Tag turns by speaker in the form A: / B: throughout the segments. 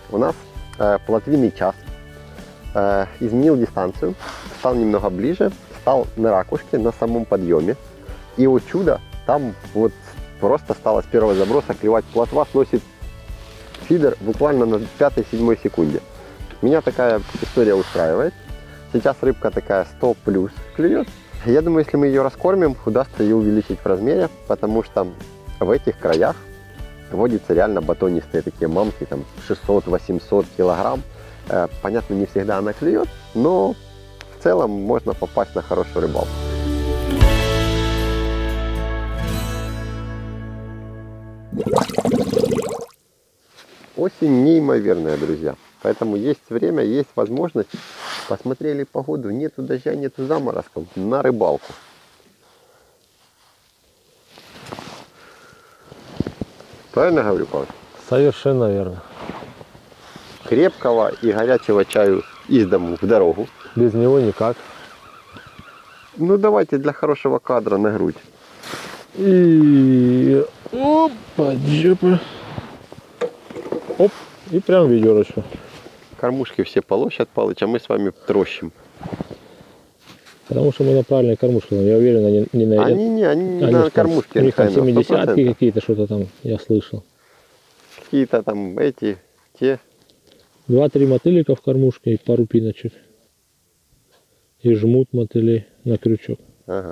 A: У нас плотвинный час. Изменил дистанцию, стал немного ближе, стал на ракушке, на самом подъеме. И, о чудо, там вот просто стало с первого заброса клевать плотва, сносит фидер буквально на 5-7 секунде. Меня такая история устраивает. Сейчас рыбка такая 100 плюс клюет. Я думаю, если мы ее раскормим, удастся ее увеличить в размере, потому что в этих краях водятся реально батонистые такие мамки, там 600-800 килограмм. Понятно, не всегда она клюет, но в целом можно попасть на хорошую рыбалку. Осень неимоверная, друзья. Поэтому есть время, есть возможность. Посмотрели погоду, нету дождя, нету заморозков, на рыбалку. Правильно говорю, Павел?
B: Совершенно верно.
A: Крепкого и горячего чаю из дому в дорогу.
B: Без него никак.
A: Ну давайте для хорошего кадра на грудь.
B: И опа, джопа. Оп, и прям ведерочку.
A: Кормушки все полощат, Палыч, а мы с вами трощим.
B: Потому что мы на правильной кормушке. Я уверен, они не на...
A: Они на кормушке.
B: У них там
A: НХН,
B: 70-ки какие-то, что-то там, я слышал.
A: Какие-то там эти, те.
B: 2-3 мотылика в кормушке и пару пиночек. И жмут мотылей на крючок.
A: Ага.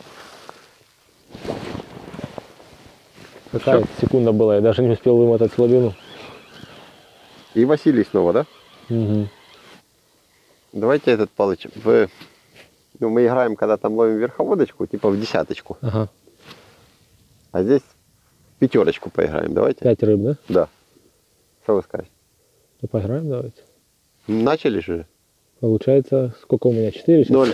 B: Какая секунда была, я даже не успел вымотать слабину.
A: И Василий снова, да?
B: Угу.
A: Давайте этот, Палыч, ну, мы играем, когда там ловим верховодочку, типа в десяточку.
B: Ага.
A: А здесь в пятерочку поиграем, давайте?
B: 5 рыб, да?
A: Да. Что вы скажете?
B: Ну, поиграем давайте.
A: Начали же?
B: Получается, сколько у меня? 4 сейчас?
A: 0.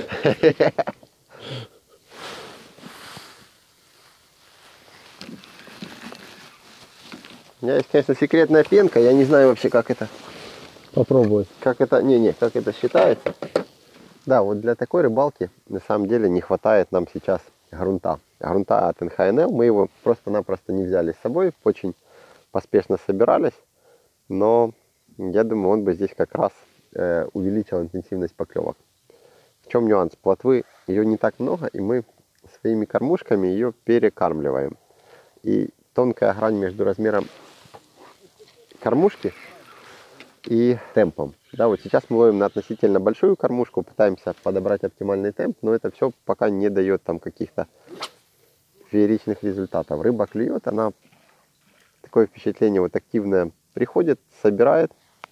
A: У меня есть, конечно, секретная пенка. Я не знаю вообще, как это.
B: Попробовать.
A: Как это. Как это считается. Да, вот для такой рыбалки на самом деле не хватает нам сейчас грунта. Грунта от НХНЛ. Мы его просто-напросто не взяли с собой. Очень поспешно собирались. Но я думаю, он бы здесь как раз увеличил интенсивность поклевок. В чем нюанс? Плотвы, ее не так много, и мы своими кормушками ее перекармливаем. И тонкая грань между размером кормушки и темпом. Да, вот сейчас мы ловим на относительно большую кормушку, пытаемся подобрать оптимальный темп, но это все пока не дает там каких-то фееричных результатов. Рыба клюет, она, такое впечатление вот активное, приходит, собирает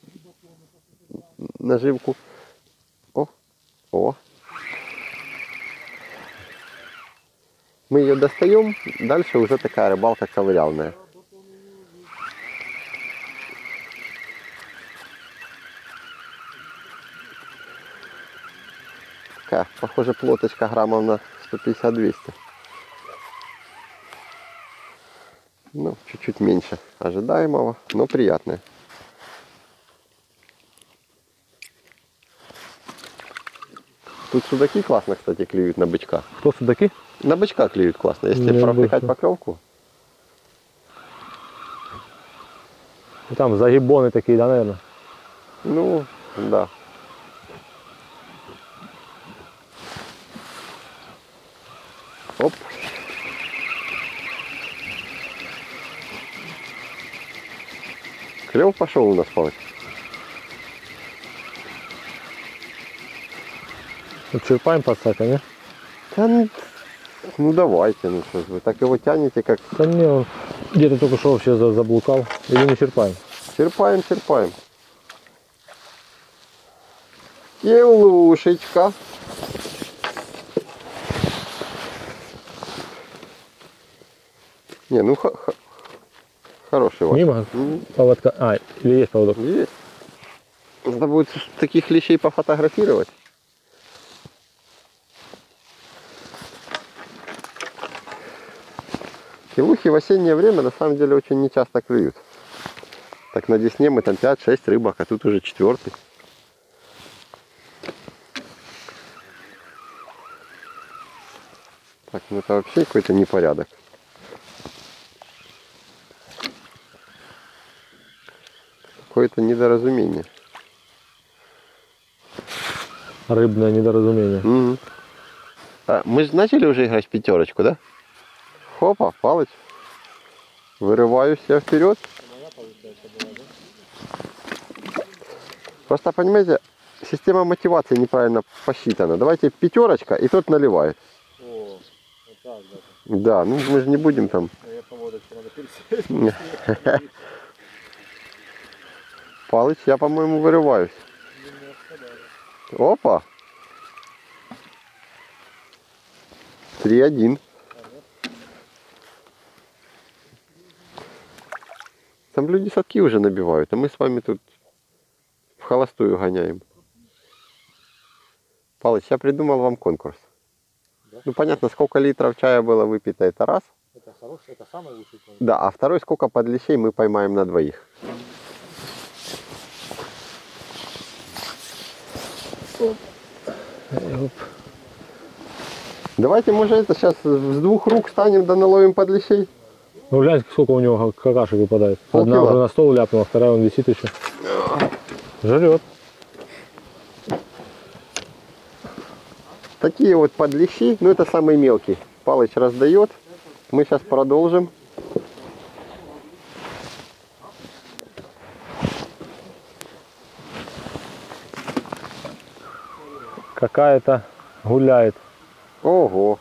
A: наживку. О. Мы ее достаем, дальше уже такая рыбалка ковыряльная. Такая, похоже, плоточка граммов на 150-200. Ну, чуть-чуть меньше ожидаемого, но приятная. Тут судаки классно, кстати, клюют на бычка.
B: Кто судаки?
A: На бычка клюют классно. Если пропихать поклевку.
B: Там загибоны такие, да, наверное?
A: Ну, да. Оп. Клев пошел у нас, Павел.
B: Черпаем подсака, не?
A: Да, ну давайте, ну что ж вы так его тянете, как...
B: Да не, он где-то только что вообще заблукал. Или не черпаем?
A: Черпаем, черпаем. Елушечка. Не, ну хороший ваш.
B: Мимо поводка. А, или есть поводок?
A: Есть. Надо будет таких лещей пофотографировать. Килухи в осеннее время на самом деле очень нечасто клюют. Так на Десне мы там 5-6 рыбок, а тут уже 4-й. Так, ну это вообще какой-то непорядок. какое-то недоразумение.
B: Рыбное недоразумение.
A: Угу. А, мы же начали уже играть в пятерочку, да? Хопа, Палыч. Вырываюсь я вперед. Просто, понимаете, система мотивации неправильно посчитана. Давайте пятерочка, и тот наливает.
B: О, вот так,
A: да. Да, ну мы же не будем там. Палыч, я, по-моему, вырываюсь. Опа. 3-1. Там люди садки уже набивают, а мы с вами тут в холостую гоняем. Палыч, я придумал вам конкурс. Да? Ну, понятно, сколько литров чая было выпито, это раз.
B: Это хороший, это самый лучший конкурс.
A: Да, а второй, сколько подлещей мы поймаем на двоих.
B: Оп.
A: Давайте, может, это сейчас с двух рук станем да наловим подлещей.
B: Ну, глянь, сколько у него какашек выпадает.
A: Полкила.
B: Одна уже на стол ляпнула, вторая он висит еще. Жрет.
A: Такие вот подлещи, ну это самый мелкий. Палыч раздает. Мы сейчас продолжим.
B: Какая-то гуляет.
A: Ого.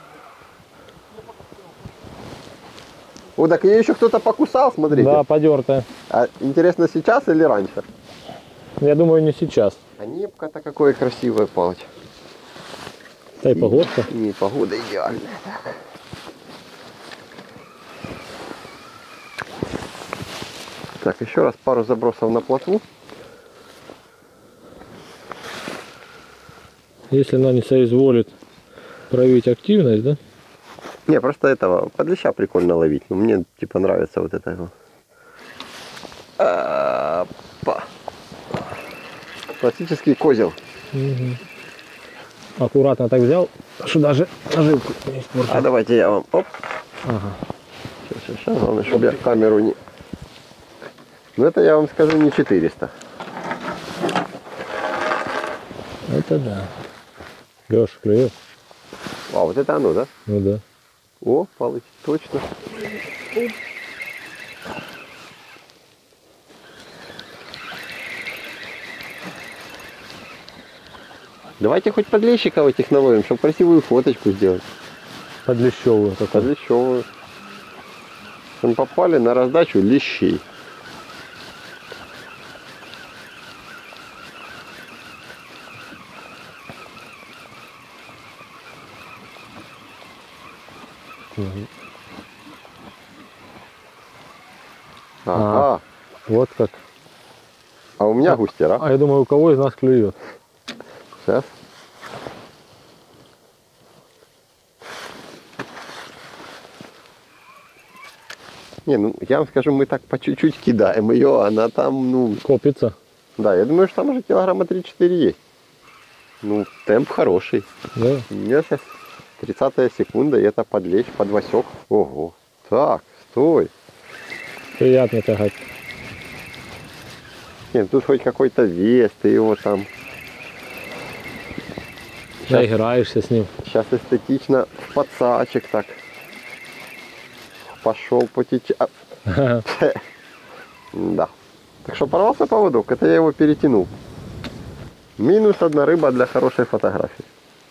A: О, так ее еще кто-то покусал, смотрите.
B: Да, подертая.
A: А интересно, сейчас или раньше?
B: Я думаю, не сейчас.
A: А небко-то какое красивое, Палыч.
B: Да и погодка.
A: И погода идеальная. Так, еще раз пару забросов на плотву.
B: Если она не соизволит проявить активность, да?
A: Не, просто этого подлеща прикольно ловить. Но мне типа нравится вот это его. Опа. Классический козел.
B: Угу. Аккуратно так взял, что даже наживку не испортил.
A: А давайте я вам. Оп.
B: Ага.
A: Сейчас, главное, чтобы я камеру не... Ну это я вам скажу не 400.
B: Это да. Леша, клюет?
A: А, вот это оно, да?
B: Ну да.
A: О, Палыч, точно. Давайте хоть подлещиков этих наловим, чтобы красивую фоточку сделать.
B: Подлещевую такую.
A: Подлещевую. Мы попали на раздачу лещей.
B: Угу.
A: Ага.
B: Вот как.
A: А у меня густера.
B: А я думаю, у кого из нас клюет?
A: Сейчас. Не, ну я вам скажу, мы так по чуть-чуть кидаем ее, она там, ну...
B: Копится.
A: Да, я думаю, что там уже килограмма 3-4 есть. Ну, темп хороший.
B: Да.
A: У меня сейчас 30-я секунда, и это подлещ, подвасек. Ого. Так, стой.
B: Приятно тягать.
A: Нет, тут хоть какой-то вес, ты его там...
B: Наиграешься с ним.
A: Сейчас эстетично в подсачек так. Пошел по течению. Да. Так что порвался поводок, это я его перетянул. Минус одна рыба для хорошей фотографии.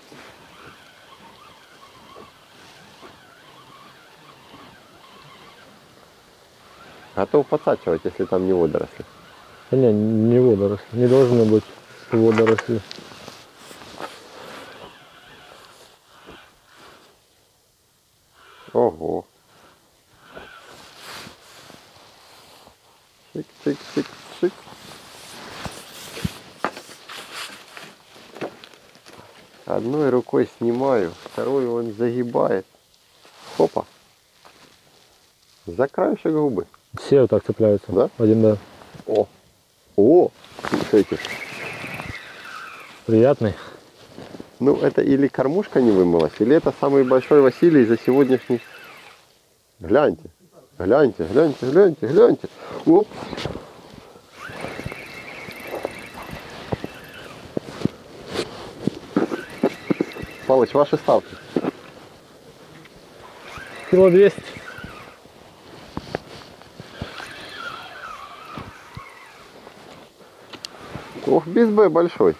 A: Готов подсачивать, если там не водоросли.
B: Да не водоросли. Не должно быть водоросли.
A: Ого. Чик-чик-чик-чик. Одной рукой снимаю, второй он загибает. Хопа. За краешек губы.
B: Все вот так цепляются.
A: Да?
B: Один, да.
A: О. О. Слушайте.
B: Приятный.
A: Ну, это или кормушка не вымылась, или это самый большой Василий за сегодняшний... Гляньте. Гляньте, гляньте, гляньте, гляньте. Оп. Палыч, ваши ставки.
B: Кило 200.
A: Ох, бисбэ большой.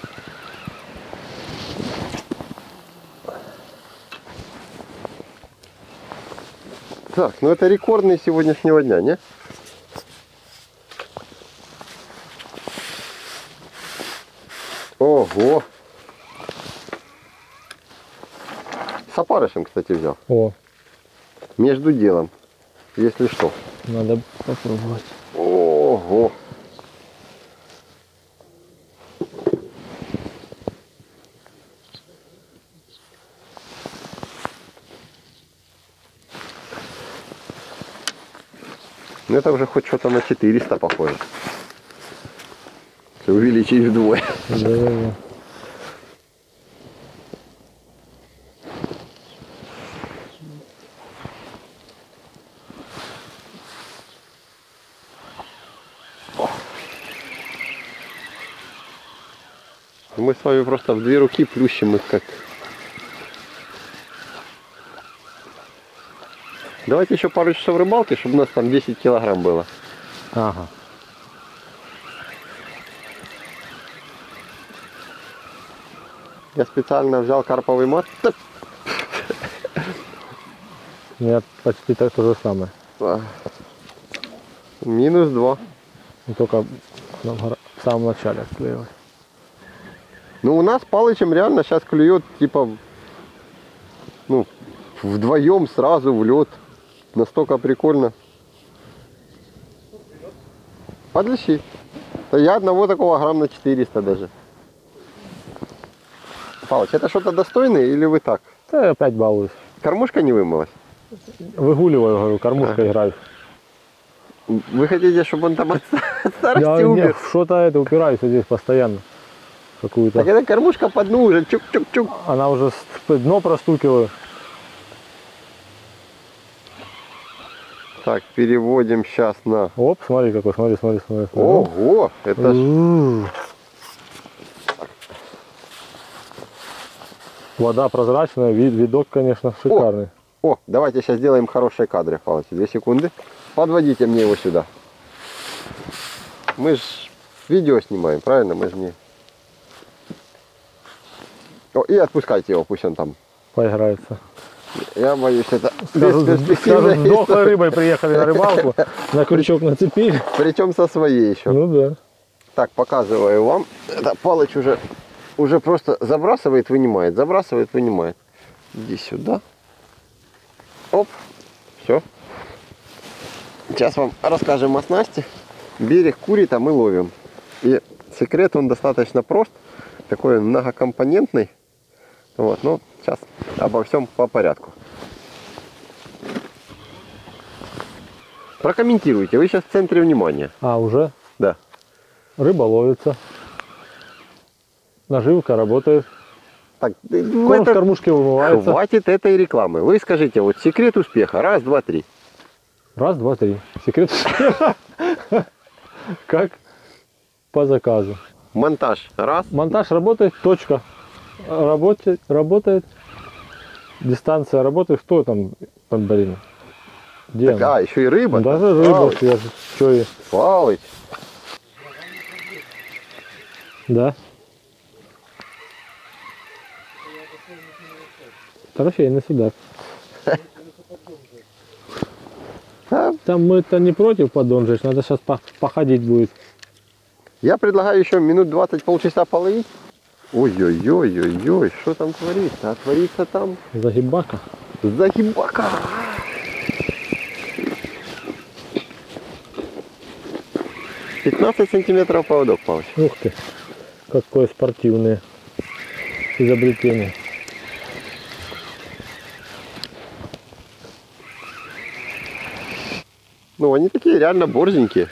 A: Так, ну это рекордный сегодняшнего дня, не? Ого! С опарышем, кстати, взял.
B: О,
A: Между делом, если что.
B: надо попробовать.
A: Ого! Ну это уже хоть что-то на 400 похоже. Если увеличить вдвое.
B: Да-да-да.
A: Мы с вами просто в 2 руки плющим их как. Давайте еще пару часов рыбалки, чтобы у нас там 10 килограмм было.
B: Ага.
A: Я специально взял карповый мат.
B: У меня почти так то же самое.
A: -2.
B: Но только в самом начале отклеилось.
A: Ну у нас Палычем реально сейчас клюет типа, ну, вдвоем сразу в лед. Настолько прикольно. Подлещи. Да я одного такого грамм на 400 даже. Палыч, это что-то достойное или вы так?
B: Да я опять балуюсь.
A: Кормушка не вымылась?
B: Выгуливаю, говорю, кормушкой играю.
A: Вы хотите, чтобы он там от старости
B: Я
A: умер?
B: в что-то это упираюсь здесь постоянно. Какую-то.
A: Так эта кормушка по дну уже чук-чук-чук.
B: Она уже дно простукиваю.
A: Так, переводим сейчас на...
B: Оп, смотри какой, смотри.
A: Ого, это ж...
B: Вода прозрачная, видок, конечно, шикарный.
A: О, давайте сейчас сделаем хорошие кадры, Палыч. 2 секунды. Подводите мне его сюда. Мы ж видео снимаем, правильно? Мы же не... О, и отпускайте его, пусть он там.
B: Поиграется.
A: Я боюсь, это
B: Скажут, с
A: бесперспективная
B: дохлой
A: история.
B: рыбой приехали на рыбалку, на крючок нацепили.
A: Причем со своей еще.
B: Ну да.
A: Так, показываю вам. Это Палыч уже просто забрасывает, вынимает. Забрасывает, вынимает. Иди сюда. Оп. Все. Сейчас вам расскажем о снасти. Берег курит, а мы ловим. И секрет он достаточно прост. Такой многокомпонентный. Вот, ну, сейчас обо всем по порядку. Прокомментируйте. Вы сейчас в центре внимания.
B: А, уже?
A: Да.
B: Рыба ловится. Наживка работает.
A: Так,
B: Корм с кормушки вымывается.
A: хватит этой рекламы. Вы скажите, вот секрет успеха. 1, 2, 3.
B: 1, 2, 3. Секрет успеха. Как по заказу.
A: Монтаж. 1.
B: Монтаж работает, точка. Работает. Дистанция работает. Что там, Пандарина? Где
A: Так,
B: она?
A: еще и рыба.
B: Даже рыба свежая. Что и?
A: Палыч.
B: Да. Трофейный судак. Там мы-то не против поддон жечь, надо сейчас походить будет.
A: Я предлагаю еще минут 20, полчаса половить. Ой-ой-ой-ой-ой, что там творится? А творится там
B: Загибака.
A: загибака. — 15 сантиметров поводок, Павлович.
B: Ух ты, какое спортивное изобретение.
A: Ну, они такие реально борзенькие.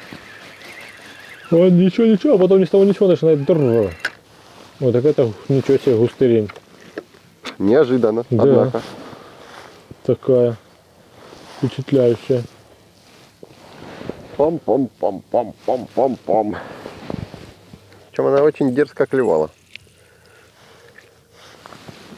B: Вот ничего, а потом ни с того ничего начинает дрррр. Вот так это ничего себе густырень.
A: Неожиданно,
B: Да.
A: однако.
B: Такая впечатляющая.
A: Пом-пом-пом-пом-пом-пом-пом. Причем она очень дерзко клевала.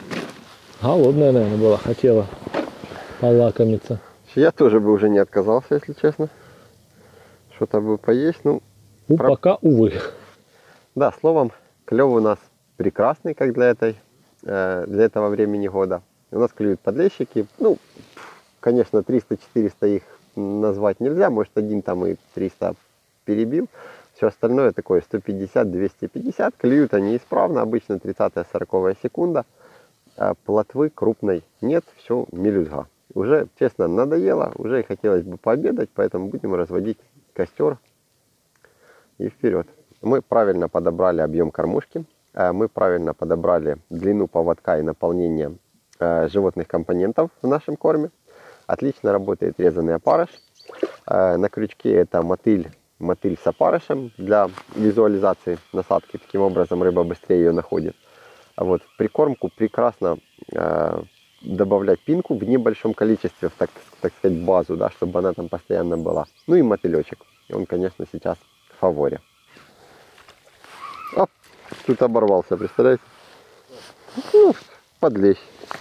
B: Голодная, наверное, была, хотела полакомиться.
A: Я тоже бы уже не отказался, если честно. Что-то бы поесть, ну...
B: Пока, увы.
A: Да, словом, клев у нас прекрасный, как для этого времени года. У нас клюют подлещики. Ну, конечно, 300-400 их назвать нельзя. Может, один там и 300 перебил. Все остальное такое 150-250. Клюют они исправно. Обычно 30-40 секунда. А плотвы крупной нет. Все мелюзга. Уже, честно, надоело. Уже и хотелось бы пообедать. Поэтому будем разводить костер. И вперед. Мы правильно подобрали объем кормушки. Мы правильно подобрали длину поводка и наполнение животных компонентов в нашем корме. Отлично работает резанный опарыш. На крючке это мотыль с опарышем для визуализации насадки. Таким образом рыба быстрее ее находит. А вот в прикормку прекрасно добавлять пинку в небольшом количестве, в, так сказать, базу, да, чтобы она там постоянно была. Ну и мотылечек. Он, конечно, сейчас в фаворе. Оп, тут оборвался, представляете? Ну, подлещ.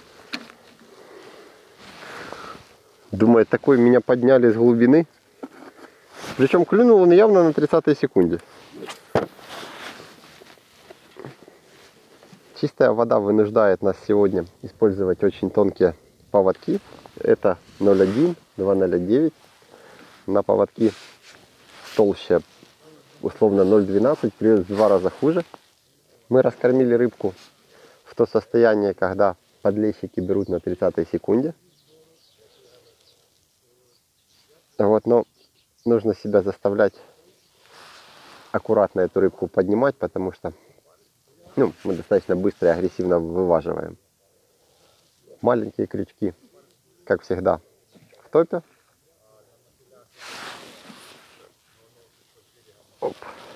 A: Думаю, такой меня подняли с глубины. Причем клюнул он явно на 30-й секунде. Чистая вода вынуждает нас сегодня использовать очень тонкие поводки. Это 0,1, 2,09. На поводки толще, условно 0,12, клюет в 2 раза хуже. Мы раскормили рыбку в то состояние, когда подлещики берут на 30-й секунде. Вот, но нужно себя заставлять аккуратно эту рыбку поднимать, потому что мы достаточно быстро и агрессивно вываживаем. Маленькие крючки, как всегда, в топе. Оп.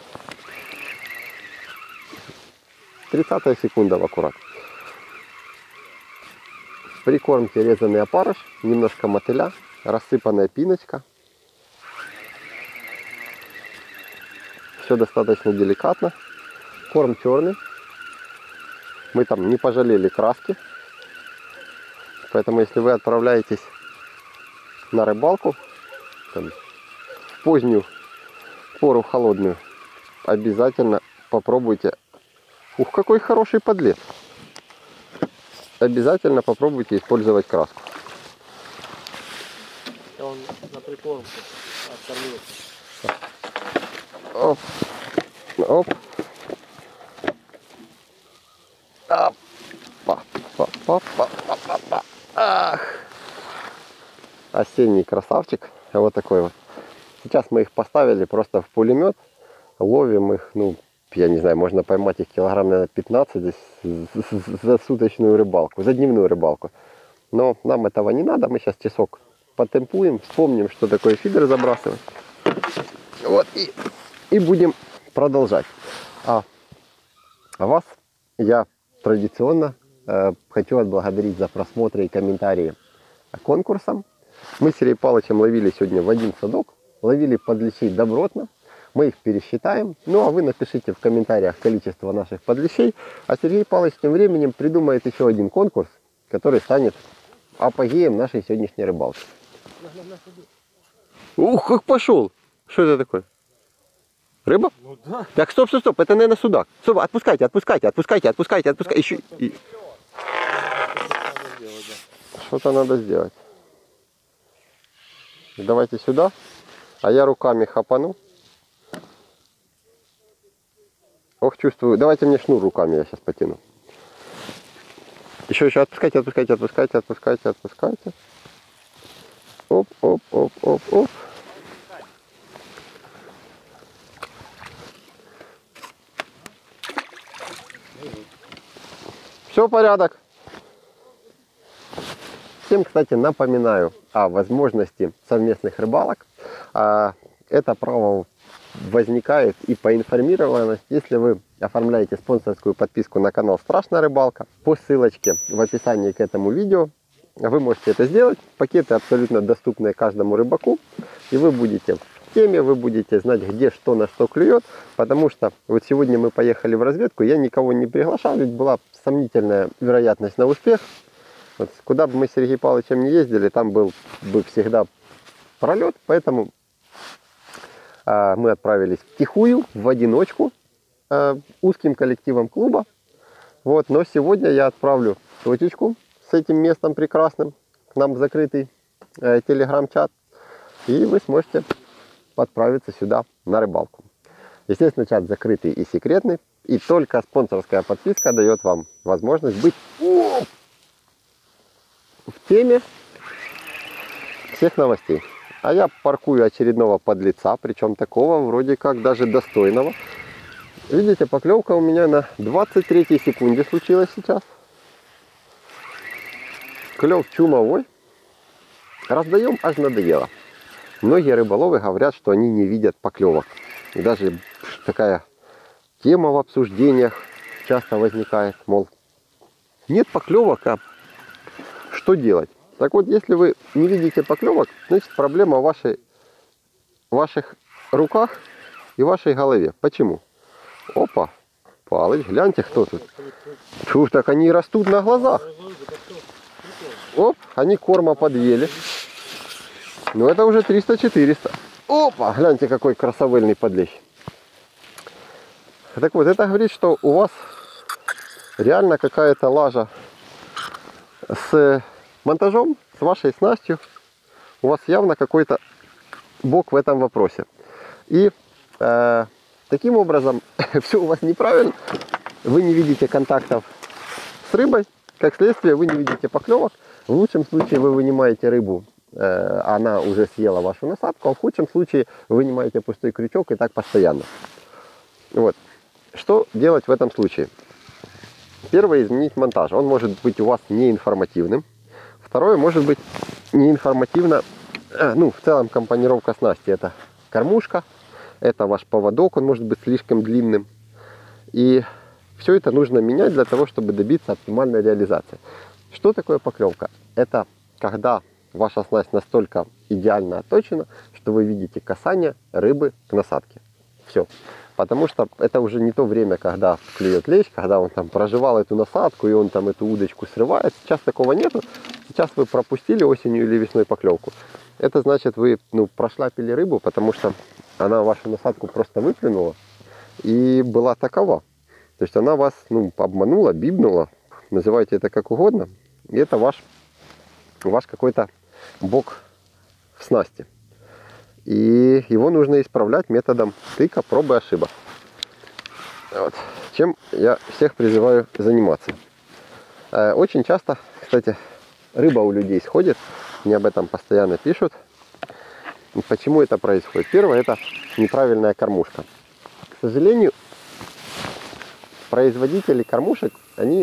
A: 30 секунда в аккурат. В прикормке резанный опарыш, немножко мотыля, рассыпанная пиночка. Все достаточно деликатно. Корм черный. Мы там не пожалели краски. Поэтому если вы отправляетесь на рыбалку там, в позднюю пору холодную, обязательно попробуйте. Ух, какой хороший подлет. Обязательно попробуйте использовать краску.
B: Он на прикормку откормил.
A: Оп. Оп. Ах. Осенний красавчик. Вот такой вот. Сейчас мы их поставили просто в пулемет. Ловим их, я не знаю, можно поймать их килограмм, наверное, 15 за суточную рыбалку, за дневную рыбалку. Но нам этого не надо. Мы сейчас часок потемпуем, вспомним, что такое фидер забрасывать. Вот, и будем продолжать. А вас я традиционно хочу отблагодарить за просмотры и комментарии конкурсам. Мы с Сергеем Павловичем ловили сегодня в один садок. Ловили подлещей добротно. Мы их пересчитаем. Ну а вы напишите в комментариях количество наших подлещей. А Сергей Павлович тем временем придумает еще один конкурс, который станет апогеем нашей сегодняшней рыбалки. Ух, как пошел! Что это такое? Рыба?
B: Ну да.
A: Так, стоп. Это, наверное, судак. Стоп, отпускайте. Еще... Что-то надо сделать. Давайте сюда. А я руками хапану. Ох, чувствую. Давайте мне шнур руками, я сейчас потяну. Еще. Отпускайте. Оп. Все, порядок. Всем, кстати, напоминаю о возможности совместных рыбалок. Это право возникает и по информированности, если вы оформляете спонсорскую подписку на канал Страшная Рыбалка. По ссылочке в описании к этому видео вы можете это сделать. Пакеты абсолютно доступны каждому рыбаку. И вы будете в теме, вы будете знать, где что на что клюет. Потому что вот сегодня мы поехали в разведку, я никого не приглашал, ведь была сомнительная вероятность на успех. Вот куда бы мы с Сергеем Павловичем не ездили, там был бы всегда пролет, поэтому мы отправились втихую, в одиночку, узким коллективом клуба. Вот, но сегодня я отправлю точечку с этим местом прекрасным к нам в закрытый телеграм-чат, и вы сможете отправиться сюда на рыбалку. Естественно, чат закрытый и секретный, и только спонсорская подписка дает вам возможность быть в теме всех новостей. А я паркую очередного подлеца, причем такого вроде как даже достойного. Видите, поклевка у меня на 23-й секунде случилась сейчас. Клев чумовой. Раздаем, аж надоело. Многие рыболовы говорят, что они не видят поклевок. И даже такая тема в обсуждениях часто возникает, мол, нет поклевок, а что делать? Так вот, если вы не видите поклевок, значит проблема в ваших руках и вашей голове. Почему? Опа, Палыч, гляньте, кто тут. Фу, так они растут на глазах. Оп, они корма подъели. Ну это уже 300-400. Опа, гляньте, какой красавельный подлещ. Так вот, это говорит, что у вас реально какая-то лажа с монтажом, с вашей снастью. У вас явно какой-то бок в этом вопросе. И таким образом все у вас неправильно. Вы не видите контактов с рыбой. Как следствие, вы не видите поклевок. В лучшем случае вы вынимаете рыбу, она уже съела вашу насадку, а в худшем случае вы вынимаете пустой крючок, и так постоянно. Вот. Что делать в этом случае? Первое, изменить монтаж. Он может быть у вас неинформативным. Второе, может быть неинформативно. Ну, в целом компонировка снасти. Это кормушка, это ваш поводок, он может быть слишком длинным. И все это нужно менять для того, чтобы добиться оптимальной реализации. Что такое поклевка? Это когда ваша снасть настолько идеально отточена, что вы видите касание рыбы к насадке. Все. Потому что это уже не то время, когда клюет лещ, когда он там проживал эту насадку и он там эту удочку срывает. Сейчас такого нету. Сейчас вы пропустили осенью или весной поклевку. Это значит, вы прошляпили рыбу, потому что она вашу насадку просто выплюнула и была такова. То есть она вас обманула, бибнула, называйте это как угодно. И это ваш какой-то бок в снасти. И его нужно исправлять методом тыка, пробы, ошибок. Вот. Чем я всех призываю заниматься. Очень часто, кстати, рыба у людей сходит. Мне об этом постоянно пишут. Почему это происходит? Первое, это неправильная кормушка. К сожалению, производители кормушек, они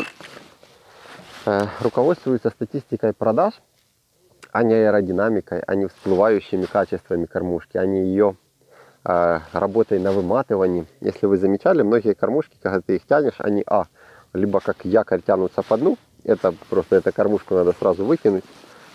A: руководствуются статистикой продаж, а не аэродинамикой, а не всплывающими качествами кормушки, а не ее работой на выматывании. Если вы замечали, многие кормушки, когда ты их тянешь, они либо как якорь тянутся по дну, это просто эту кормушку надо сразу выкинуть.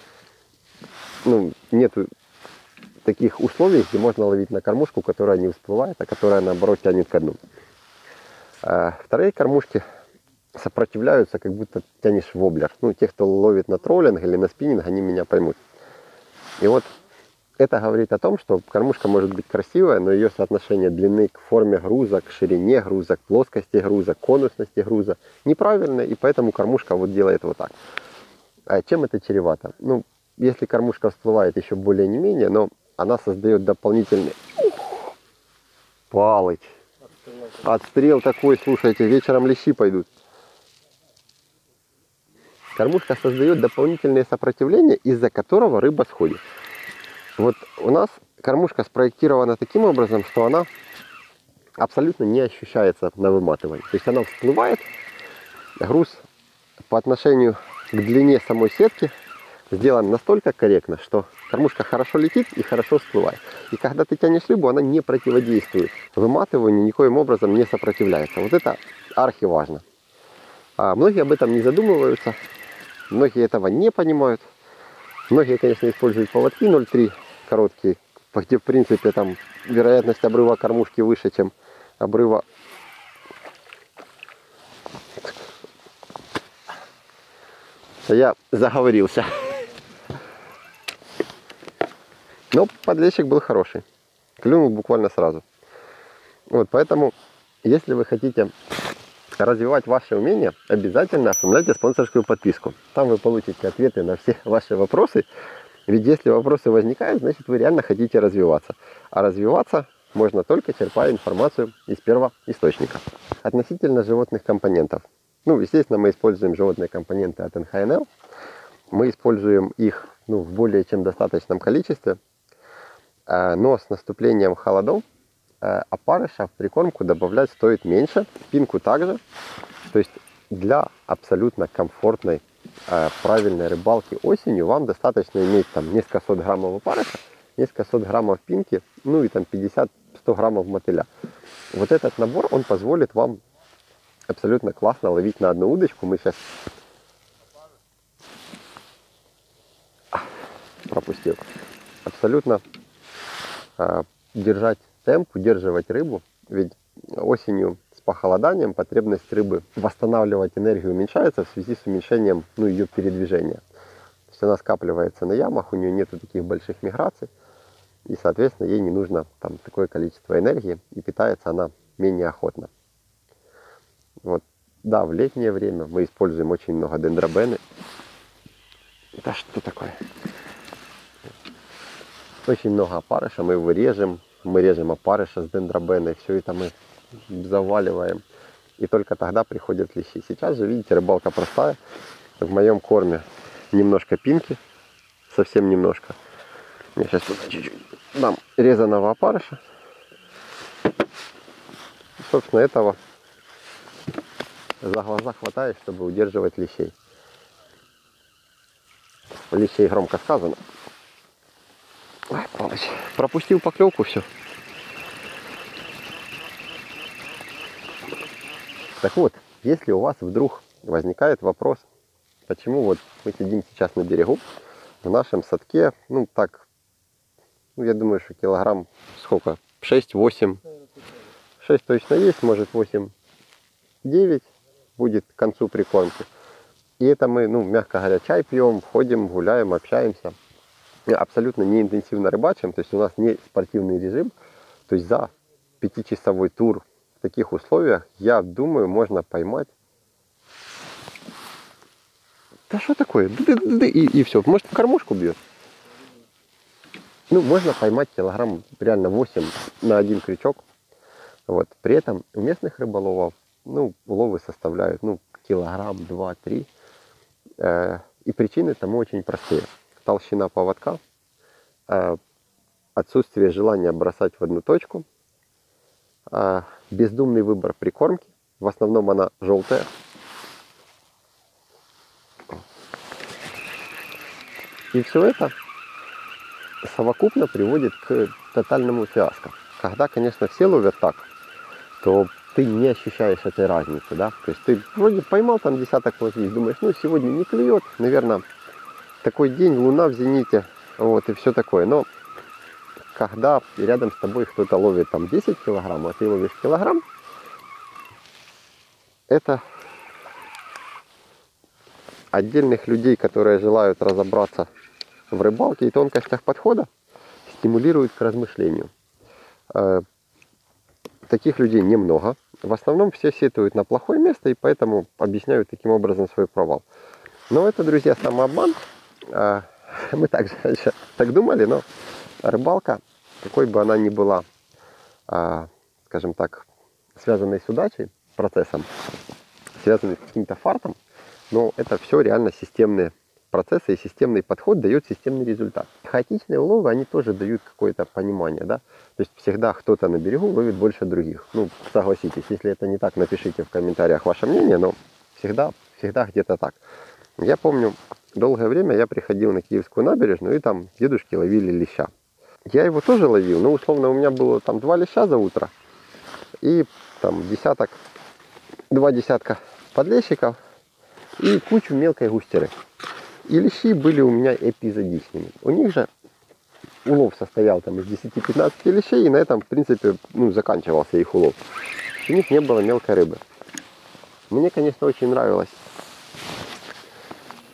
A: Нет таких условий, где можно ловить на кормушку, которая не всплывает, а которая наоборот тянет ко дну. Вторые кормушки сопротивляются, как будто тянешь воблер. Те, кто ловит на троллинг или на спиннинг, они меня поймут. И вот это говорит о том, что кормушка может быть красивая, но ее соотношение длины к форме груза, к ширине груза, к плоскости груза, к конусности груза неправильное, и поэтому кормушка делает вот так. А чем это чревато? Если кормушка всплывает еще более не менее, но она создает дополнительный Палыч. Отстрел такой, слушайте, вечером лещи пойдут. Кормушка создает дополнительное сопротивление, из-за которого рыба сходит. Вот у нас кормушка спроектирована таким образом, что она абсолютно не ощущается на выматывании. То есть она всплывает, груз по отношению к длине самой сетки сделан настолько корректно, что кормушка хорошо летит и хорошо всплывает. И когда ты тянешь рыбу, она не противодействует выматыванию, никоим образом не сопротивляется. Вот это архиважно. Многие об этом не задумываются, многие этого не понимают. Многие, конечно, используют поводки 0,3 короткие, где в принципе там вероятность обрыва кормушки выше, чем обрыва Я заговорился. Но подлещик был хороший. Клюнул буквально сразу. Вот, поэтому, если вы хотите развивать ваши умения, обязательно оформляйте спонсорскую подписку. Там вы получите ответы на все ваши вопросы. Ведь если вопросы возникают, значит вы реально хотите развиваться. А развиваться можно только черпая информацию из первого источника. Относительно животных компонентов. Ну, естественно, мы используем животные компоненты от НХНЛ. Мы используем их в более чем достаточном количестве. Но с наступлением холодов опарыша в прикормку добавлять стоит меньше, пинку также. То есть для абсолютно комфортной, правильной рыбалки осенью вам достаточно иметь там несколько сот граммов опарыша, несколько сот граммов пинки, ну и там 50-100 граммов мотыля. Вот этот набор, он позволит вам абсолютно классно ловить на одну удочку. Мы сейчас пропустил. Абсолютно держать темп, удерживать рыбу. Ведь осенью с похолоданием потребность рыбы восстанавливать энергию уменьшается в связи с уменьшением ее передвижения. То есть она скапливается на ямах, у нее нету таких больших миграций. И, соответственно, ей не нужно там такое количество энергии, и питается она менее охотно. Вот. Да, в летнее время мы используем очень много дендробены. Да что такое? Очень много опарыша, мы его режем. Мы режем опарыша с дендробеной, все это мы заваливаем. И только тогда приходят лещи. Сейчас же, видите, рыбалка простая. В моем корме немножко пинки, совсем немножко. Я сейчас туда чуть-чуть дам резаного опарыша. И, собственно, этого за глаза хватает, чтобы удерживать лещей. Лещей громко сказано. Ой, Палыч, пропустил поклевку, все. Так вот, если у вас вдруг возникает вопрос, почему вот мы сидим сейчас на берегу, в нашем садке, я думаю, что килограмм сколько? 6-8. 6 точно есть, может 8-9 будет к концу прикормки. И это мы, мягко говоря, чай пьем, ходим, гуляем, общаемся. Абсолютно не интенсивно рыбачим, то есть у нас не спортивный режим. То есть за 5-часовой тур в таких условиях, я думаю, можно поймать. Да что такое? И все. Может, в кормушку бьет. Можно поймать килограмм реально 8 на один крючок. Вот. При этом у местных рыболовов, уловы составляют, килограмм, 2-3. И причины тому очень простые. Толщина поводка, отсутствие желания бросать в одну точку, бездумный выбор прикормки, в основном она желтая. И все это совокупно приводит к тотальному фиаско. Когда, конечно, все ловят так, то ты не ощущаешь этой разницы, да? То есть ты вроде поймал там десяток лосей, думаешь, сегодня не клюет, наверное, такой день, луна в зените, вот, и все такое. Но когда рядом с тобой кто-то ловит там 10 килограмм, а ты ловишь килограмм, это отдельных людей, которые желают разобраться в рыбалке и тонкостях подхода, стимулирует к размышлению. Таких людей немного. В основном все сетуют на плохое место и поэтому объясняют таким образом свой провал. Но это, друзья, самообман. Мы также раньше так думали, но рыбалка, какой бы она ни была, скажем так, связанной с удачей, процессом, связанной с каким-то фартом, но это все реально системные процессы, и системный подход дает системный результат. Хаотичные уловы, они тоже дают какое-то понимание, да? То есть всегда кто-то на берегу ловит больше других. Согласитесь, если это не так, напишите в комментариях ваше мнение, но всегда где-то так. Я помню, долгое время я приходил на Киевскую набережную, и там дедушки ловили леща. Я его тоже ловил, но условно у меня было там 2 леща за утро, и там два десятка подлещиков, и кучу мелкой густеры. И лещи были у меня эпизодичными. У них же улов состоял там из 10-15 лещей, и на этом, в принципе, заканчивался их улов. У них не было мелкой рыбы. Мне, конечно, очень нравилось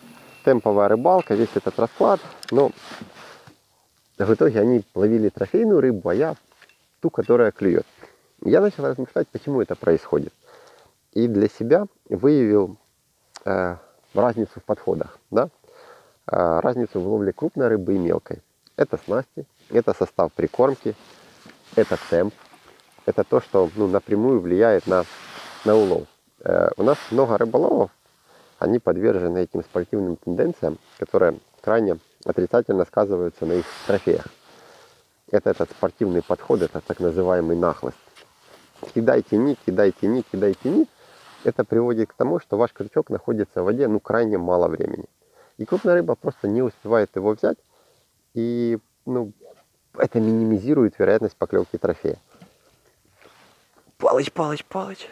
A: темповая рыбалка, весь этот расклад. Но в итоге они ловили трофейную рыбу, а я ту, которая клюет. Я начал размышлять, почему это происходит. И для себя выявил разницу в подходах. Да? Разницу в ловле крупной рыбы и мелкой. Это снасти, это состав прикормки, это темп. Это то, что напрямую влияет на улов. У нас много рыболовов, они подвержены этим спортивным тенденциям, которые крайне отрицательно сказываются на их трофеях. Это этот спортивный подход, это так называемый нахлыст. Кидай, тяни, кидай, тяни, кидай, тяни. Это приводит к тому, что ваш крючок находится в воде крайне мало времени. И крупная рыба просто не успевает его взять. И это минимизирует вероятность поклевки трофея. Палыч, Палыч, Палыч.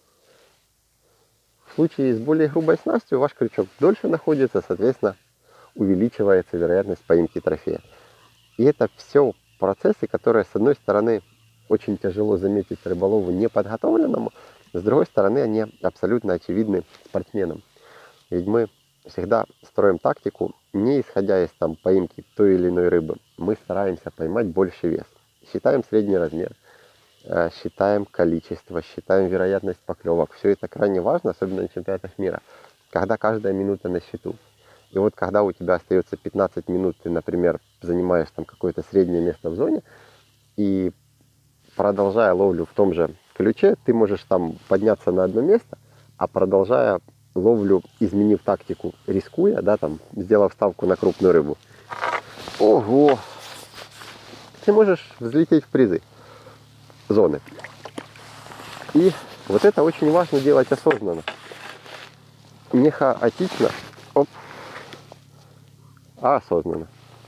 A: В случае с более грубой снастью ваш крючок дольше находится, соответственно, увеличивается вероятность поимки трофея. И это все процессы, которые, с одной стороны, очень тяжело заметить рыболову неподготовленному, с другой стороны, они абсолютно очевидны спортсменам. Ведь мы всегда строим тактику, не исходя из поимки той или иной рыбы. Мы стараемся поймать больший вес. Считаем средний размер, считаем количество, считаем вероятность поклевок. Все это крайне важно, особенно на чемпионатах мира, когда каждая минута на счету. И вот когда у тебя остается 15 минут, ты, например, занимаешь какое-то среднее место в зоне, и продолжая ловлю в том же ключе, ты можешь подняться на одно место, а продолжая ловлю, изменив тактику, рискуя, сделав ставку на крупную рыбу, ого, ты можешь взлететь в призы зоны. И вот это очень важно делать осознанно. Не хаотично, а осознанно.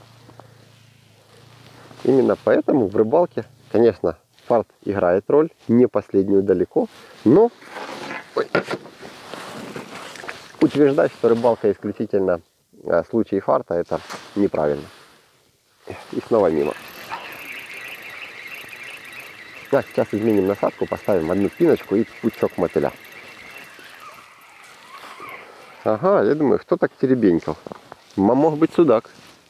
A: Именно поэтому в рыбалке, конечно, фарт играет роль, не последнюю далеко, но утверждать, что рыбалка исключительно случай фарта, это неправильно. И снова мимо. Сейчас изменим насадку, поставим одну пиночку и пучок мотыля. Ага, я думаю, кто так теребенькал? Мог быть судак.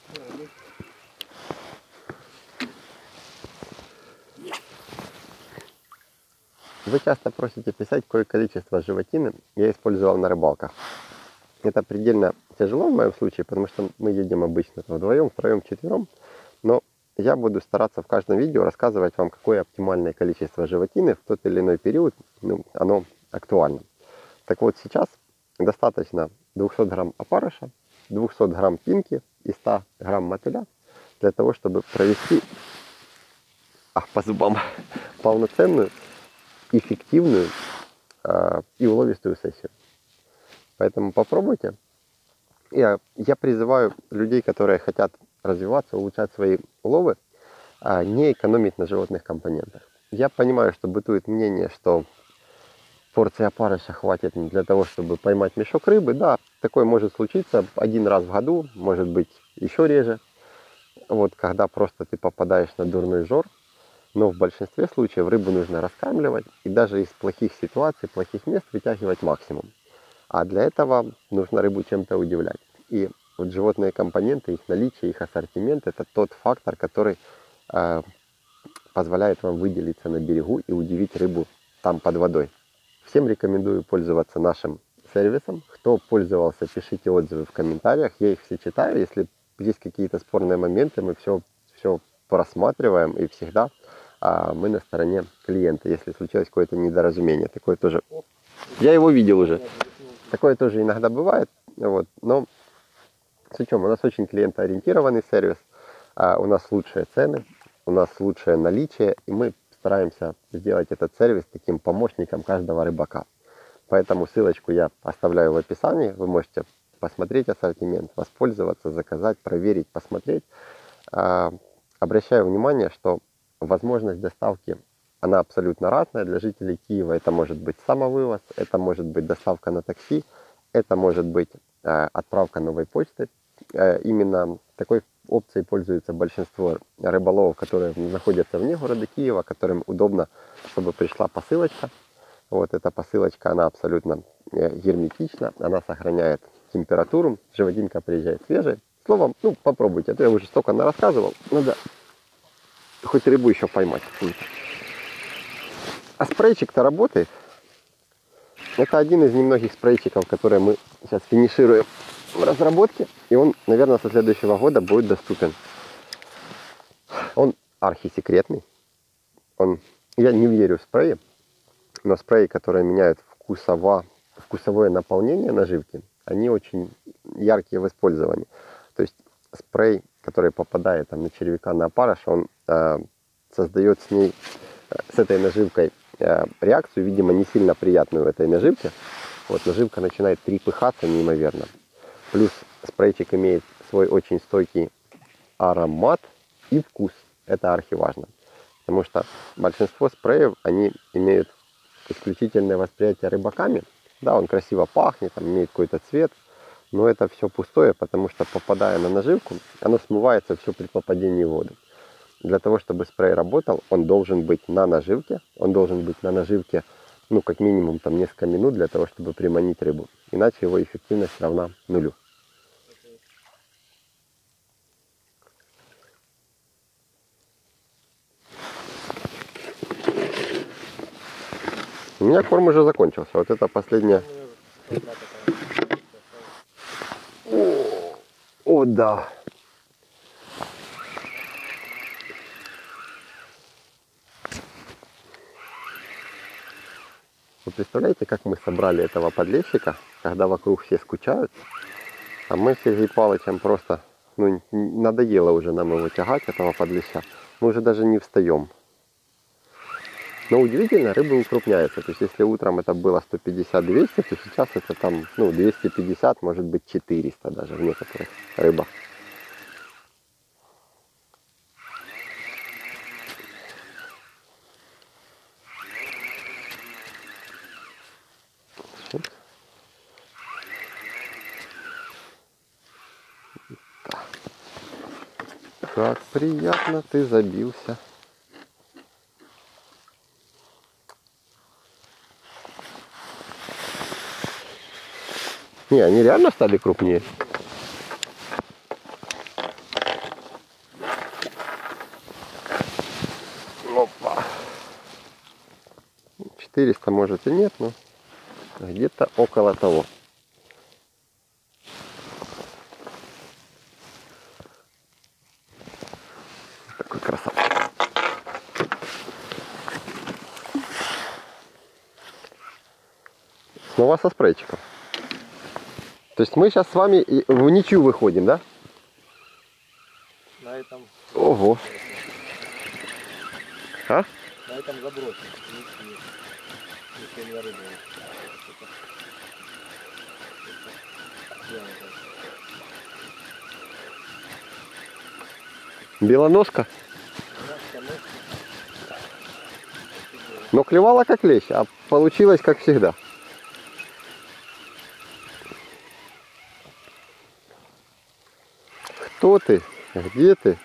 A: Вы часто просите писать, какое количество животины я использовал на рыбалках. Это предельно тяжело в моем случае, потому что мы едем обычно вдвоем, втроем, четвером. Но я буду стараться в каждом видео рассказывать вам, какое оптимальное количество животины в тот или иной период оно актуально. Так вот, сейчас достаточно 200 грамм опарыша, 200 грамм пинки и 100 грамм мотыля для того, чтобы провести по зубам полноценную, эффективную и уловистую сессию. Поэтому попробуйте. Я призываю людей, которые хотят развиваться, улучшать свои уловы, не экономить на животных компонентах. Я понимаю, что бытует мнение, что порции опарыша хватит для того, чтобы поймать мешок рыбы. Да, такое может случиться один раз в году, может быть еще реже. Вот когда просто ты попадаешь на дурной жор. Но в большинстве случаев рыбу нужно раскармливать и даже из плохих ситуаций, плохих мест вытягивать максимум. А для этого нужно рыбу чем-то удивлять. И вот животные компоненты, их наличие, их ассортимент – это тот фактор, который позволяет вам выделиться на берегу и удивить рыбу там под водой. Всем рекомендую пользоваться нашим сервисом. Кто пользовался, пишите отзывы в комментариях. Я их все читаю. Если есть какие-то спорные моменты, мы все просматриваем и всегда мы на стороне клиента, если случилось какое-то недоразумение. Такое тоже. Я его видел уже. Такое тоже иногда бывает. Вот. Но с учетом, у нас очень клиентоориентированный сервис, у нас лучшие цены, у нас лучшее наличие, и мы стараемся сделать этот сервис таким помощником каждого рыбака. Поэтому ссылочку я оставляю в описании. Вы можете посмотреть ассортимент, воспользоваться, заказать, проверить, посмотреть. Обращаю внимание, что возможность доставки, она абсолютно разная. Для жителей Киева это может быть самовывоз, это может быть доставка на такси, это может быть отправка новой почты. Именно такой опцией пользуется большинство рыболовов, которые находятся вне города Киева, которым удобно, чтобы пришла посылочка. Вот эта посылочка, она абсолютно герметична, она сохраняет температуру, животинка приезжает свежая. Словом, ну попробуйте, а то я уже столько нарассказывал, надо хоть рыбу еще поймать. А спрейчик-то работает. Это один из немногих спрейчиков, которые мы сейчас финишируем в разработке. И он, наверное, со следующего года будет доступен. Он архисекретный. Я не верю в спреи, но спреи, которые меняют вкусовое наполнение наживки, они очень яркие в использовании. То есть спрей, который попадает там, на червяка, на опарыш, он создает с этой наживкой реакцию, видимо, не сильно приятную в этой наживке. Вот наживка начинает трепыхаться неимоверно. Плюс спрейчик имеет свой очень стойкий аромат и вкус. Это архиважно. Потому что большинство спреев, они имеют исключительное восприятие рыбаками. Да, он красиво пахнет, там, имеет какой-то цвет. Но это все пустое, потому что, попадая на наживку, оно смывается все при попадении в воду. Для того, чтобы спрей работал, он должен быть на наживке. Он должен быть на наживке, ну, как минимум, там, несколько минут для того, чтобы приманить рыбу. Иначе его эффективность равна нулю. У меня корм уже закончился. Вот это последняя. О, да. Вы представляете, как мы собрали этого подлещика, когда вокруг все скучают, а мы с Сергеем Павловичем просто, ну, надоело уже нам его тягать, этого подлеща. Мы уже даже не встаем. Но удивительно, рыбы укрупняются. То есть, если утром это было 150-200, то сейчас это там, ну, 250, может быть 400 даже в некоторых рыбах. Как приятно ты забился. Не, они реально стали крупнее. Опа. 400 может и нет, но где-то около того. Такой красавчик. Снова со спрейчиком. То есть мы сейчас с вами в ничью выходим, да?
B: На этом.
A: Ого. А?
B: На этом забросим. Если не рыба.
A: Белоноска. Но клевала как лещ, а получилось как всегда. Кто ты? Где ты?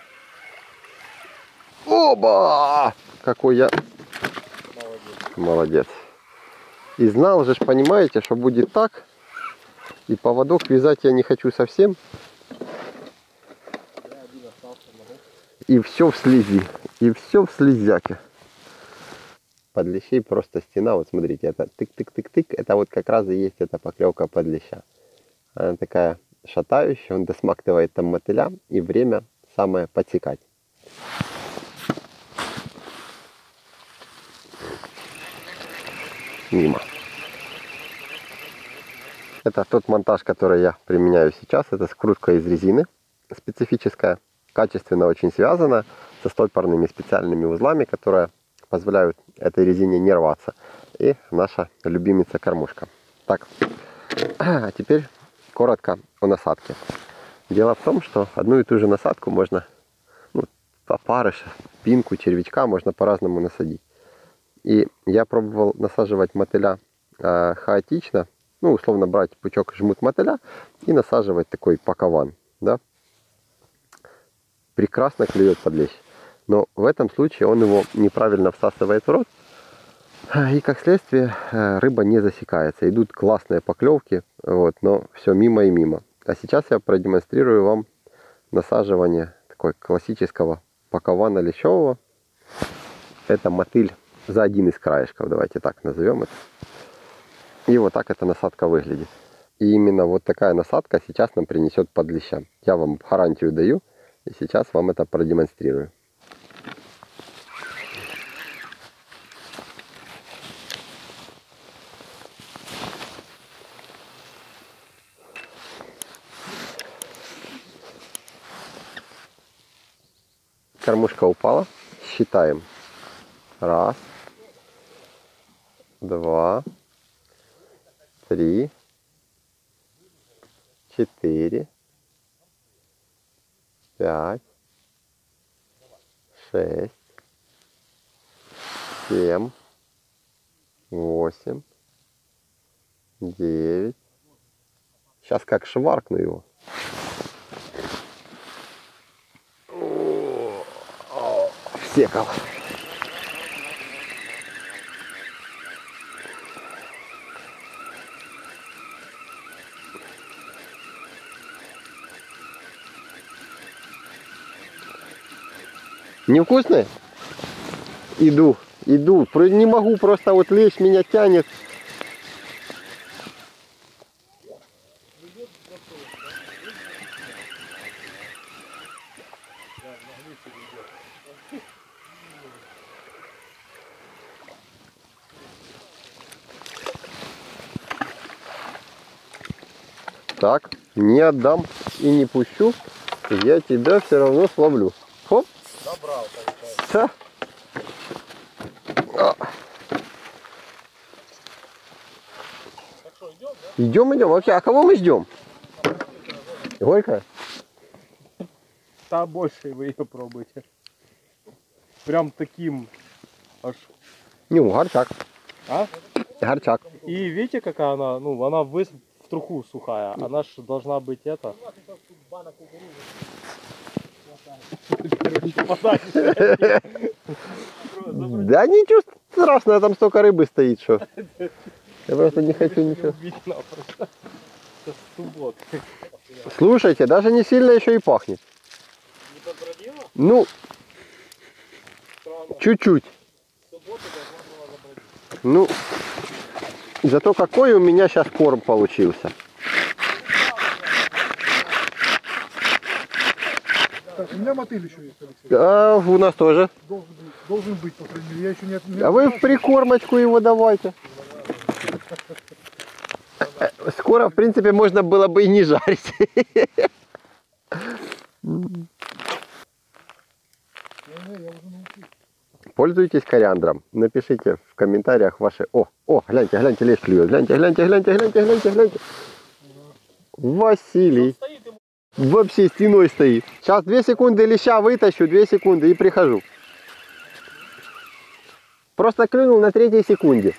A: Оба! Какой я... Молодец. И знал же, понимаете, что будет так. И поводок вязать я не хочу совсем. И все в слизи. И все в слизяке. Подлещей просто стена. Вот смотрите, это тык-тык-тык-тык. Это вот как раз и есть эта поклевка подлеща. Она такая шатающая. Он досмактывает там мотыля. И время самое подсекать. Мимо. Это тот монтаж, который я применяю сейчас. Это скрутка из резины специфическая. Качественно очень связана со стопорными специальными узлами, которые позволяют этой резине не рваться. И наша любимица кормушка. Так, а теперь коротко о насадке. Дело в том, что одну и ту же насадку можно, ну, опарыша, пинку, червячка можно по-разному насадить. И я пробовал насаживать мотыля хаотично. Ну, условно брать пучок жмут мотыля и насаживать такой пакован. Да? Прекрасно клюет подлещ. Но в этом случае он его неправильно всасывает в рот. И как следствие рыба не засекается. Идут классные поклевки, вот, но все мимо и мимо. А сейчас я продемонстрирую вам насаживание такой классического пакована лещевого. Это мотыль за один из краешков, давайте так назовем это. И вот так эта насадка выглядит. И именно вот такая насадка сейчас нам принесет подлеща. Я вам гарантию даю, и сейчас вам это продемонстрирую. Кормушка упала. Считаем. 1, 2, 3, 4, 5, 6, 7, 8, 9. Сейчас как шваркну его. Секал. Невкусные? Иду. Не могу, просто вот лещ меня тянет. Так, не отдам и не пущу, я тебя все равно словлю. Хоп.
C: Добрал, получается.
A: Да.
C: Так что, идем, да?
A: Идем. Вообще, а кого мы ждем? Горько?
C: Да, больше вы ее пробуйте. Прям таким аж.
A: Ну, горчак.
C: А?
A: Горчак.
C: И видите, какая она, ну, она в труху сухая. Она ж должна быть это.
A: Да ничего страшного, там столько рыбы стоит, что. Я просто не хочу ничего. Слушайте, даже не сильно еще и пахнет.
C: Не подбродила?
A: Ну, чуть-чуть. Ну, зато какой у меня сейчас корм получился.
D: Так, у меня мотыль еще есть, Алексей.
A: А, у нас тоже.
D: Должен быть, по крайней мере. Я еще не
A: А вы в прикормочку его давайте. Скоро, в принципе, можно было бы и не жарить. Пользуйтесь кориандром. Напишите в комментариях ваши... О, гляньте, лещ клюет. Гляньте. Василий. Вообще стеной стоит. Сейчас 2 секунды леща вытащу, 2 секунды и прихожу. Просто клюнул на 3-й секунде.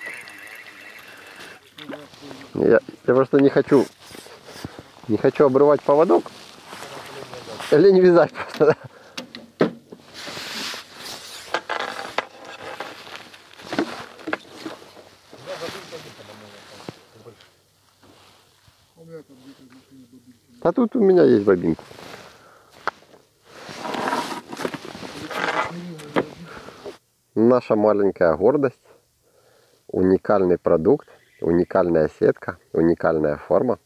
A: Я просто не хочу обрывать поводок. Лень вязать просто. А тут у меня есть бобинка. Наша маленькая гордость, уникальный продукт, уникальная сетка, уникальная форма.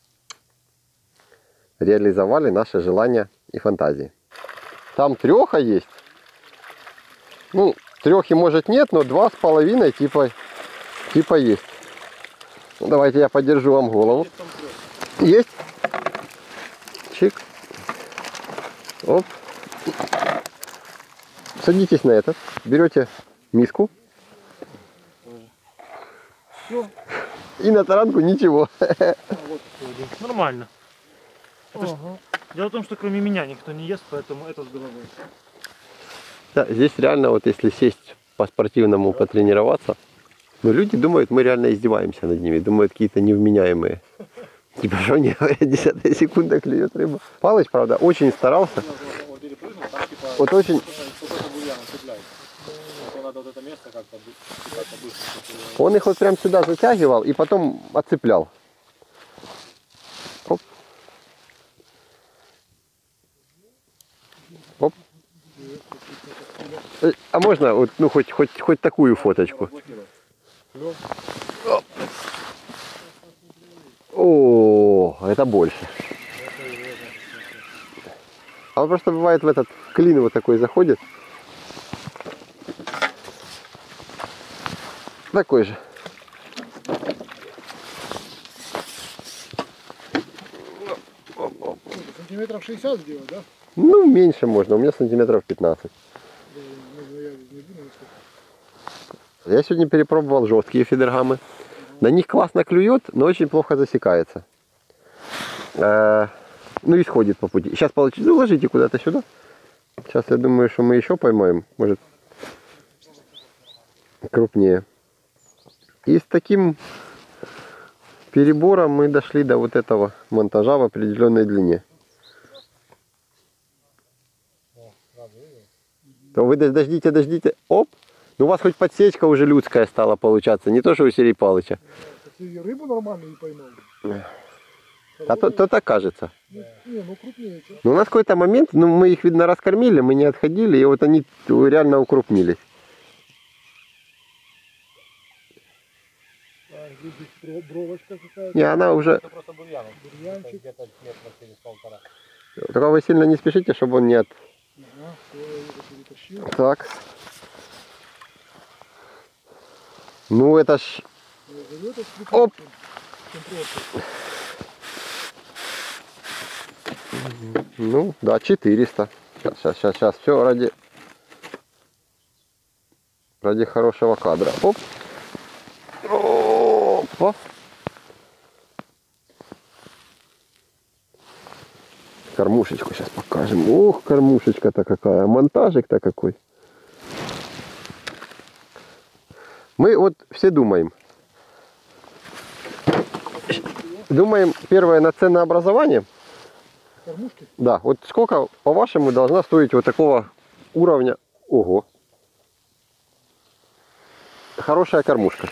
A: Реализовали наши желания и фантазии. Там 3 есть. Ну, 3 может нет, но 2,5 типа есть. Ну, давайте я подержу вам голову. Есть? Чик. Оп. Садитесь на этот. Берете миску.
C: Все.
A: И на таранку ничего.
C: Нормально. Дело в том, что кроме меня никто не ест, поэтому это с головой.
A: Да, здесь реально, вот если сесть по-спортивному потренироваться, но люди думают, мы реально издеваемся над ними, думают, какие-то невменяемые. Типа, что они говорят, 10-я секунда клюет рыба. Палыч, правда, очень старался. Вот очень...
B: это место как-то быстро.
A: Он их вот прям сюда затягивал и потом отцеплял. Оп. Оп. А можно вот, ну, хоть такую фоточку? Оп. О, это больше. А он просто бывает в этот клин вот такой заходит. Такой же.
D: Сантиметров 60 сделать, да?
A: Ну, меньше можно, у меня сантиметров 15. Я сегодня перепробовал жесткие фидергамы. На них классно клюет, но очень плохо засекается. Ну и сходит по пути. Сейчас получится. Ну, ложите куда-то сюда. Сейчас я думаю, что мы еще поймаем. Может, крупнее. И с таким перебором мы дошли до вот этого монтажа в определенной длине. То вы дождите. Оп! Ну у вас хоть подсечка уже людская стала получаться. Не то, что у Сергея Павловича.
D: Ты рыбу нормально не поймал?
A: А то так кажется.
D: Не, ну крупнее. Чё?
A: Но у нас в какой-то момент, ну мы их, видно, раскормили, мы не отходили, и вот они реально укрупнились.
D: А, здесь бровочка какая-то.
A: Не, она уже...
B: Это просто бурьян.
D: Бурьянчик.
B: Где-то метра через полтора.
A: Только вы сильно не спешите, чтобы он не от...
D: Ага, всё, я его перетащил.
A: Так. Ну это ж...
D: Зовёт от цветов,
A: Оп!
D: чем просто.
A: Ну, да, 400. Сейчас. Все ради хорошего кадра. Оп. Опа. Кормушечку сейчас покажем. Ох, кормушечка-то какая. Монтажик-то какой. Мы вот все думаем. Первое, на ценообразование.
D: Кормушки?
A: Да, вот сколько, по-вашему, должна стоить вот такого уровня? Ого. Хорошая кормушка.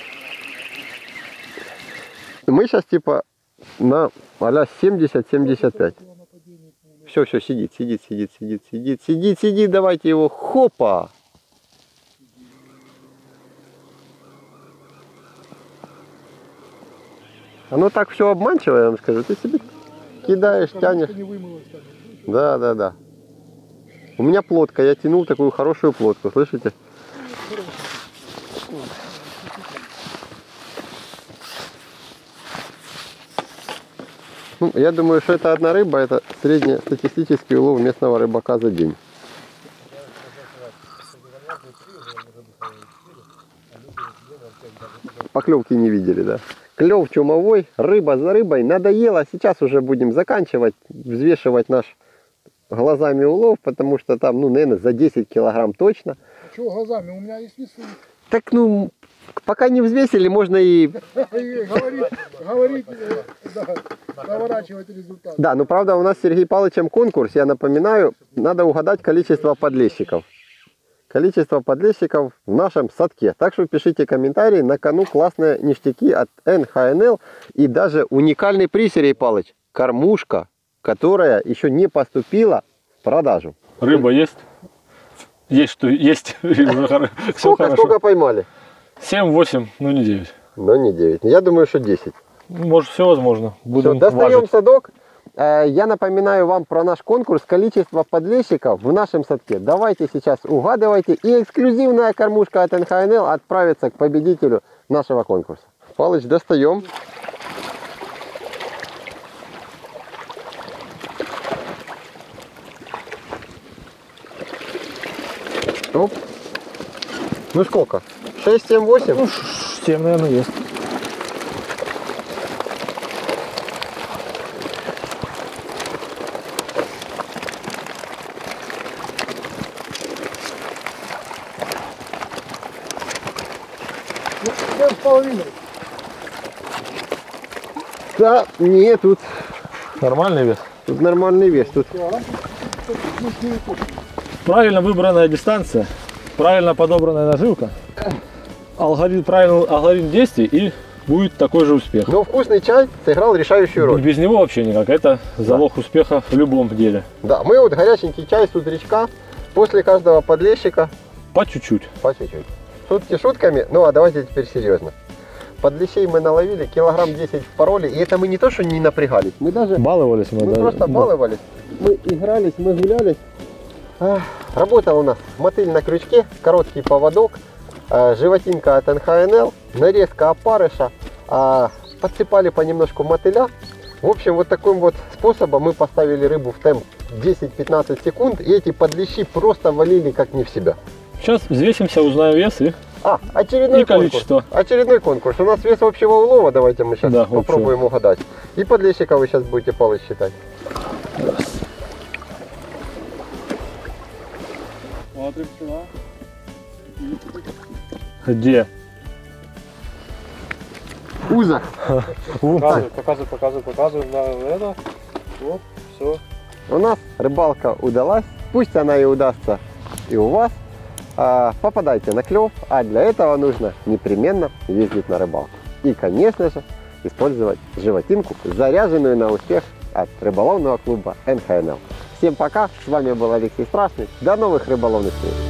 A: Мы сейчас типа на а-ля 70-75. Все, сидит, давайте его, хопа. Оно так все обманчиво, я вам скажу. Ты себе кидаешь, тянешь.
D: Не вымылась, там.
A: Да. У меня плотка, я тянул такую хорошую плотку, слышите? Ну, я думаю, что это одна рыба, это среднестатистический улов местного рыбака за день. Поклевки не видели, да? Клев чумовой, рыба за рыбой, надоело. Сейчас уже будем заканчивать, взвешивать наш глазами улов, потому что там, ну, наверное, за 10 килограмм точно.
D: А что глазами? У меня есть весы.
A: Так, ну, пока не взвесили, можно и...
D: Говорить, да, наворачивать результат.
A: Да, но правда у нас с Сергеем Павловичем конкурс, я напоминаю, надо угадать количество подлещиков. Количество подлещиков в нашем садке. Так что пишите комментарии, на кону классные ништяки от НХНЛ и даже уникальный приз, Сергей Павлович, кормушка, которая еще не поступила в продажу.
B: Рыба есть? Есть что есть.
A: Сколько поймали?
B: 7-8, ну не 9.
A: Ну не 9, я думаю, что 10.
B: Может, все возможно.
A: Все,
B: Будем
A: достаем
B: важить.
A: садок. Я напоминаю вам про наш конкурс. Количество подлещиков в нашем садке. Давайте сейчас угадывайте. И эксклюзивная кормушка от НХНЛ отправится к победителю нашего конкурса. Палыч, достаем. Оп. Ну сколько? 6, 7, 8?
B: Ну, 7, наверное, есть.
D: Ну, 7,5.
A: Да, нет, тут
B: Нормальный вес.
A: нормальный вес. Тут
B: Правильно выбранная дистанция. правильно подобранная наживка, правильный алгоритм действий, и будет такой же успех.
A: Но вкусный чай сыграл решающую роль.
B: Без него вообще никак. Это залог успеха в любом деле.
A: Да, мы вот горяченький чай с утречка после каждого подлещика
B: По чуть-чуть.
A: по чуть-чуть. Шутки шутками, ну а давайте теперь серьезно. Подлещей мы наловили, килограмм 10 в пароле, и это мы не то, что не напрягались, мы даже
B: Баловались мы.
A: мы
B: даже.
A: просто баловались, мы игрались, мы гулялись. Работал у нас мотыль на крючке, короткий поводок, животинка от НХНЛ, нарезка опарыша, подсыпали понемножку мотыля. В общем, вот таким вот способом мы поставили рыбу в темп 10-15 секунд, и эти подлещи просто валили как не в себя.
B: Сейчас взвесимся, узнаем вес и
A: Очередной
B: И количество.
A: конкурс. Очередной конкурс. У нас вес общего улова, давайте мы сейчас
B: Да,
A: попробуем угадать. И подлещика вы сейчас будете палец считать.
C: Смотрим сюда.
B: где?
A: Уза.
C: Показывай на это. Вот, все.
A: У нас рыбалка удалась. Пусть она и удастся и у вас. Попадайте на клев, а для этого нужно непременно ездить на рыбалку. И, конечно же, использовать животинку, заряженную на успех от рыболовного клуба НХНЛ. Всем пока, с вами был Алексей Страшный. До новых рыболовных встреч.